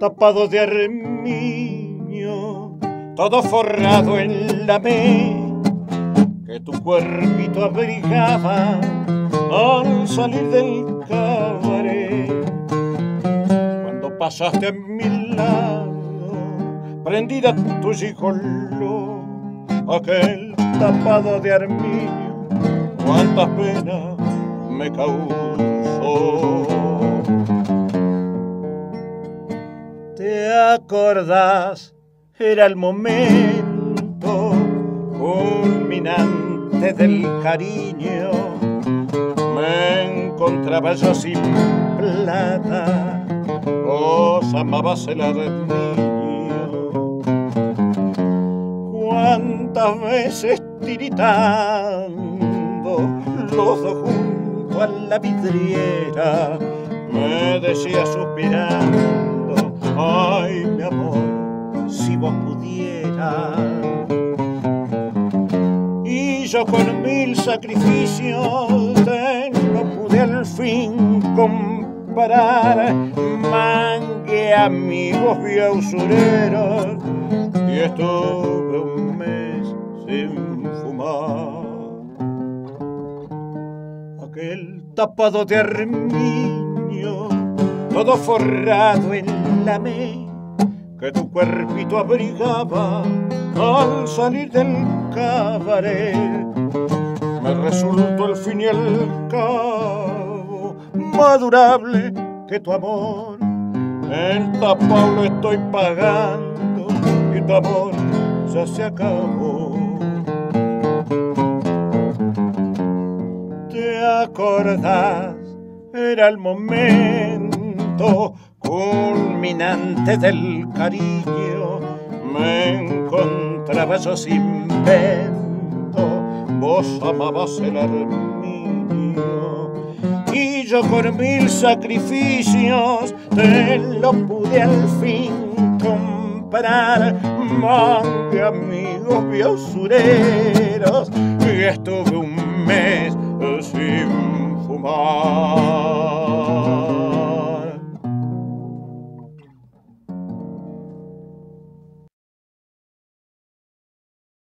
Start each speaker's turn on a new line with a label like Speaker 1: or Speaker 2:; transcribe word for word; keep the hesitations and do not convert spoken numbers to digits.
Speaker 1: tapado de armiño, todo forrado en la me, que tu cuerpito abrigaba al salir del cabaret. Cuando pasaste a mi lado, prendida tu gigoló, aquel tapado de armiño, cuántas penas me causó. ¿Te acordás? Era el momento culminante del cariño. Me encontraba yo sin plata, vos amabas el armiño. Cuántas veces tiritando, los dos junto a la vidriera, me decía suspirando: ay, mi amor, si vos pudieras. Y yo con mil sacrificios te no pude al fin comparar. Mangué amigos y usureros y estuve un mes sin fumar. Aquel tapado de armiño, todo forrado en la me, que tu cuerpito abrigaba al salir del cabaret, me resultó al fin y al cabo más durable que tu amor. El tapado lo estoy pagando y tu amor ya se acabó. ¿Te acordás? Era el momento culminante del cariño. Me encontraba yo sin vento, vos amabas el armiño. Y yo con mil sacrificios te lo pude al fin comprar. Mangué amigos y usureros y estuve un mes sin fumar.